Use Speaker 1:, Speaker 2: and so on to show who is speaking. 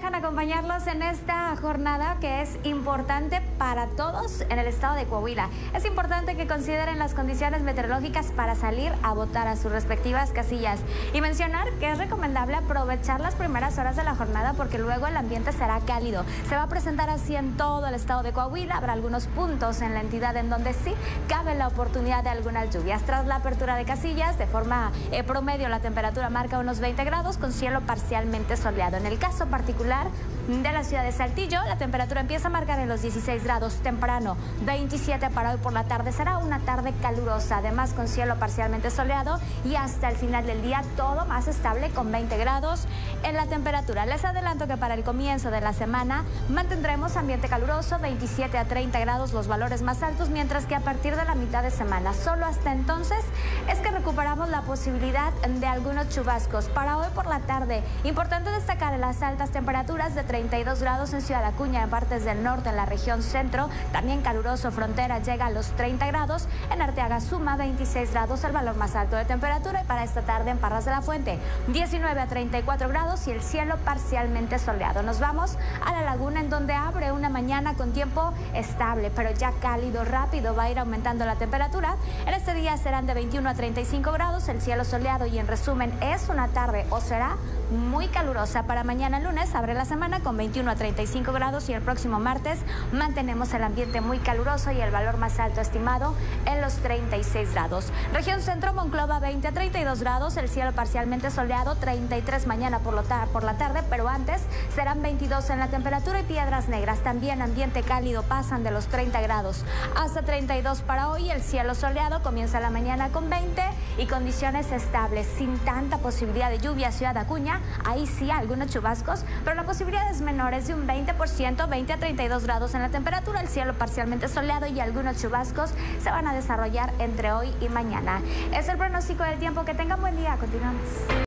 Speaker 1: dejan acompañarlos en esta jornada que es importante para todos en el estado de Coahuila. Es importante que consideren las condiciones meteorológicas para salir a votar a sus respectivas casillas. Y mencionar que es recomendable aprovechar las primeras horas de la jornada porque luego el ambiente será cálido. Se va a presentar así en todo el estado de Coahuila. Habrá algunos puntos en la entidad en donde sí cabe la oportunidad de algunas lluvias. Tras la apertura de casillas, de forma promedio, la temperatura marca unos 20 grados con cielo parcialmente soleado. En el caso particular de la ciudad de Saltillo, la temperatura empieza a marcar en los 16 grados temprano, 27 para hoy por la tarde. Será una tarde calurosa, además con cielo parcialmente soleado y hasta el final del día todo más estable con 20 grados en la temperatura. Les adelanto que para el comienzo de la semana mantendremos ambiente caluroso, 27 a 30 grados los valores más altos, mientras que a partir de la mitad de semana, solo hasta entonces, es que recuperamos la posibilidad de algunos chubascos. Para hoy por la tarde, importante destacar las altas temperaturas de 32 grados en Ciudad Acuña, en partes del norte, en la región centro, también caluroso, Frontera llega a los 30 grados, en Arteaga suma 26 grados el valor más alto de temperatura, y para esta tarde en Parras de la Fuente, 19 a 34 grados y el cielo parcialmente soleado. Nos vamos a La Laguna, en donde abre una mañana con tiempo estable, pero ya cálido, rápido va a ir aumentando la temperatura. En este día serán de 21 a 35 grados, el cielo soleado, y en resumen es una tarde o será muy calurosa. Para mañana lunes abre la semana con 21 a 35 grados y el próximo martes mantenemos el ambiente muy caluroso y el valor más alto estimado en los 36 grados. Región centro, Monclova 20 a 32 grados, el cielo parcialmente soleado, 33 mañana por la tarde, pero antes serán 22 en la temperatura, y Piedras Negras también ambiente cálido, pasan de los 30 grados hasta 32 para hoy, el cielo soleado, comienza la mañana con 20 y condiciones estables, sin tanta posibilidad de lluvia. Ciudad Acuña, ahí sí algunos chubascos, pero la posibilidad es menor, es de un 20%, 20 a 32 grados en la temperatura, el cielo parcialmente soleado y algunos chubascos se van a desarrollar entre hoy y mañana. Es el pronóstico del tiempo. Que tengan buen día. Continuamos.